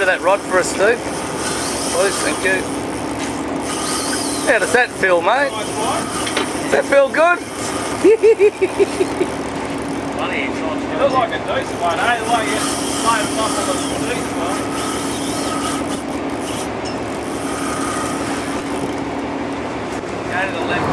that rod for us, Steve? Please, thank you. How does that feel, mate? Does that feel good? Funny, it looks like a decent one, eh? Like you loaded up on the decent one. Go to the left.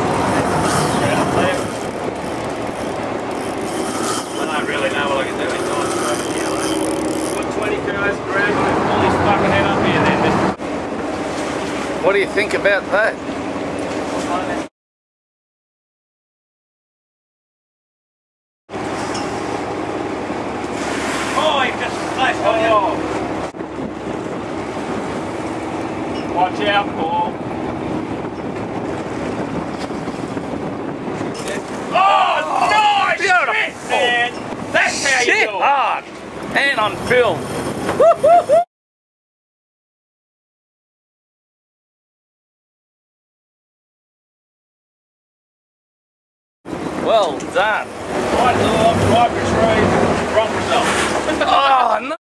I don't really know what I can do in nice fucking yellow. Put 20 kilos per hour and pull his fucking head up here then, mister. What do you think about that? Oh, he just flashed on you. Watch out, Paul. Oh, nice! Beautiful. Shit, man! That's how you Shit do it. hard. And on film. Well done. Right to the right, tree, wrong result. Oh, no.